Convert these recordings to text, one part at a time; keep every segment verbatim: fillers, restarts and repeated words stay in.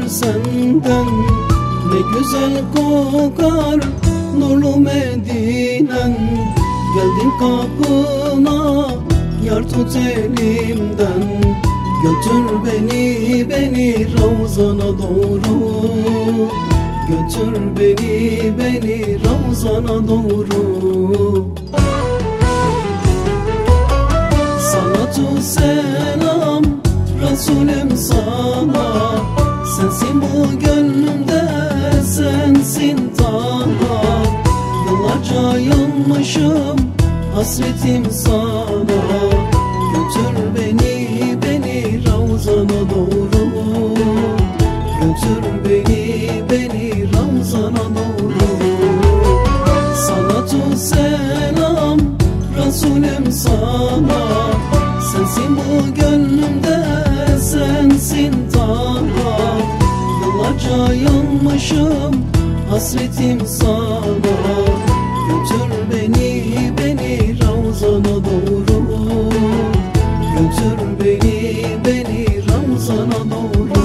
senden. Ne güzel kokar nurlu Medinen. Geldim kapına, yar tut elimden. Götür beni, beni Ravzana doğru. Götür beni, beni Ravzana doğru. Salatu selam Resulüm sana. Sensin bu gönlümde, sensin Taha. Yıllarca yanmışım, hasretim sana. Götür beni, beni Ravzana doğru. Götür beni, beni Ravzana doğru. Salatu selam Resulüm sana. Sensin bu gönlümde, sensin Taha. Yıllarca yanmışım, hasretim sana. Götür beni, beni Ravzana doğru. Götür beni, beni Ravzana doğru.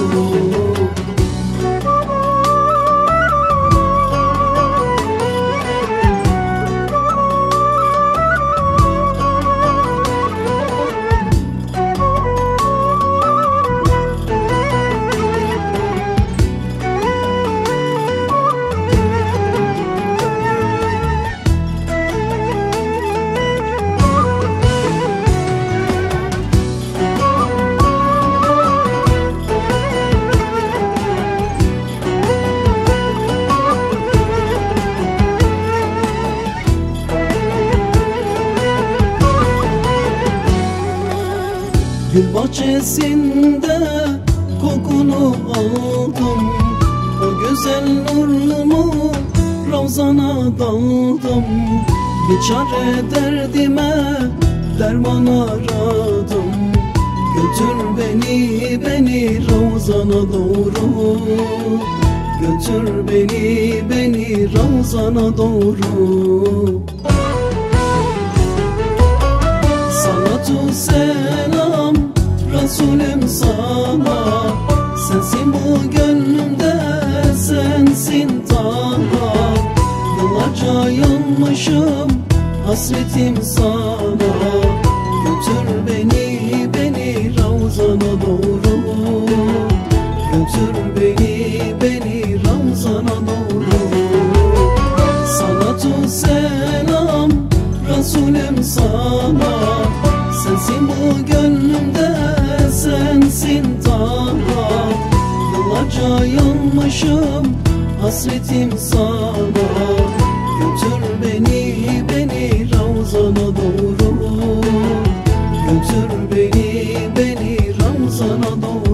Gül bahçesinde kokunu aldım. O güzel nurlumu Ravzana daldım. Bir çare derdime derman aradım. Götür beni, beni Ravzana doğru. Götür beni, beni Ravzana doğru. Salatu selam Resulüm sana. Sensin bu gönlümde, sensin Taha. Yıllarca yanmışım, hasretim sana. Götür beni, beni Ravzana doğru. Götür beni, beni Ravzana doğru. Salatu selam Resulüm sana. Sensin bu gönlümde, sensin Taha. Yıllarca yanmışım, hasretim sana. Götür beni, beni Ravzana doğru. Götür beni, beni Ravzana doğru.